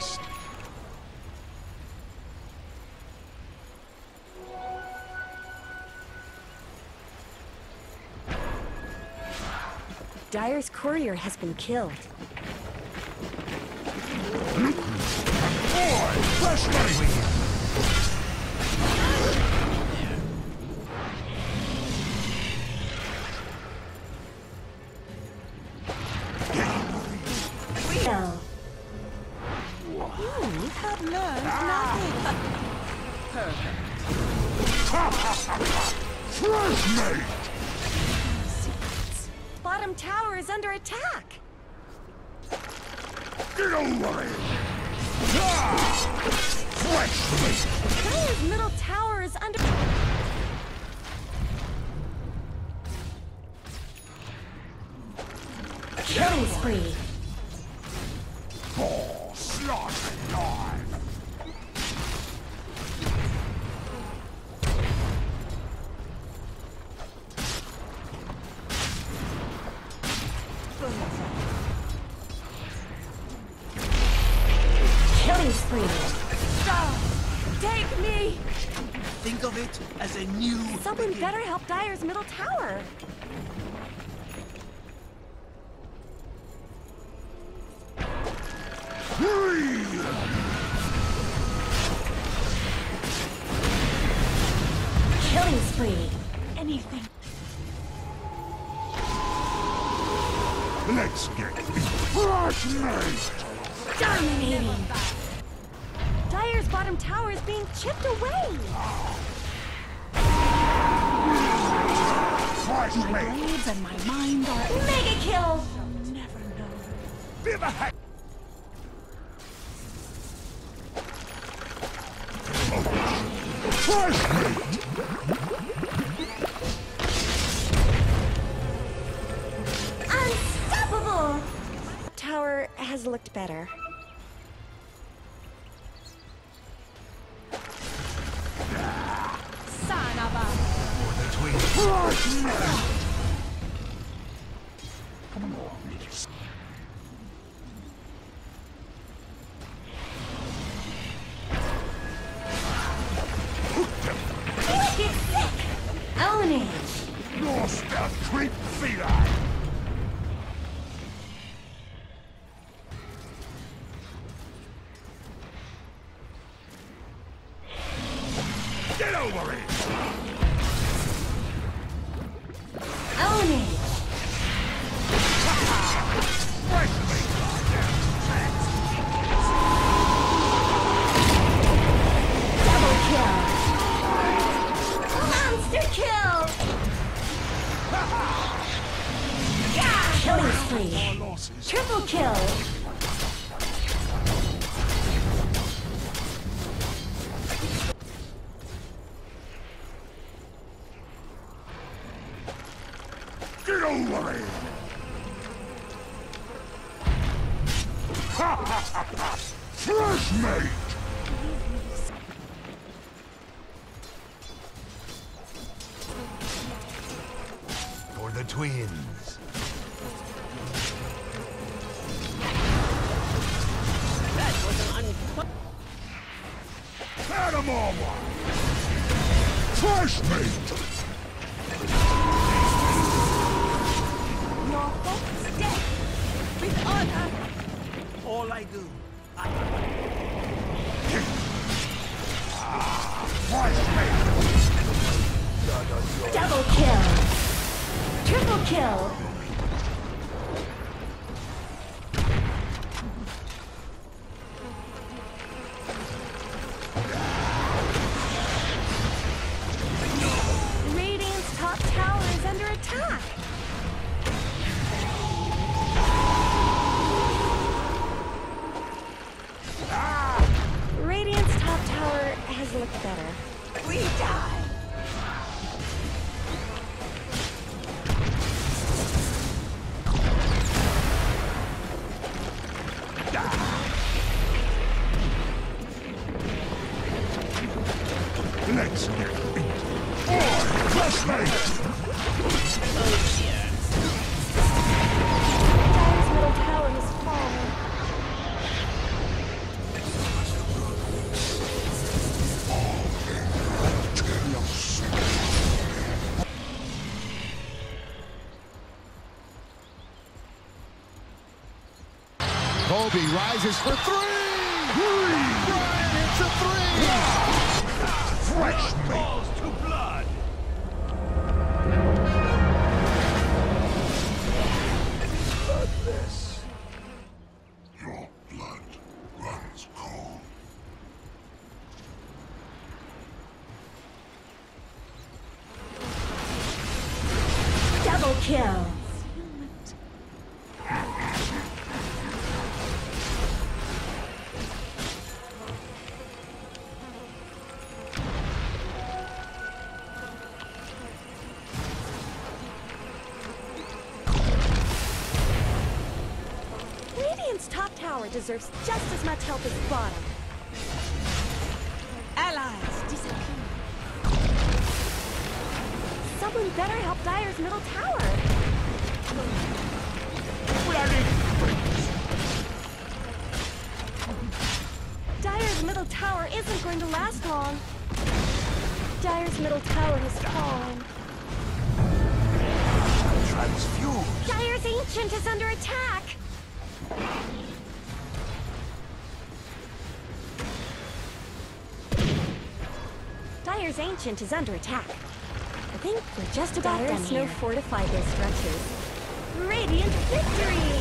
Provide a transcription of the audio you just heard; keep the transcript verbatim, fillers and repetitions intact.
beast. Dire's courier has been killed. Boy, fresh ready. Well, You have learned nothing. Fresh mate. bottom tower is under attack. Get over it. Ah! Fresh mate. Dire's middle tower is under... Killing spree. Oh, slaughter time. Killing spree. Stop! Take me! Think of it as a new Someone beginning. better help Dire's middle tower. Killing spree. Anything. Let's get fresh mate. Dominating. Dire's bottom tower is being chipped away. Fresh My mate. blades and my mind are... Mega kill. Never know. Be the heck. Fresh mate. Unstoppable. Tower has looked better. Son of a... Between fresh mate. Come on, little. Get sick. Ownage. Lost a creep feline. Get over it. Ownage. Fresh mate. Double kill. Monster kill. Killing spree. More losses. Triple kill. Get over it. Ha ha ha ha. Fresh mate. For the twins. That was an un... Add 'em all one. Fresh mate. Your hope's dead. With honor. All I do. I... Fresh mate. Double kill. Triple kill. Radiant's top tower is under attack. Radiant's top tower has looked better. We die. Kobe rises for three! Bryant hits a three! Fresh meat! Balls to blood! Bloodless. Your blood runs cold. Double kill. Radiant's top tower deserves just as much help as bottom. Allies disappear. Someone better help Dire's middle tower. Dire's middle tower isn't going to last long. Dire's middle tower has fallen. Transfused. Dire's Ancient is under attack. Dire's Ancient is under attack. I think we're just about Dire's done here. Dire's no fortified their structures. Radiant victory!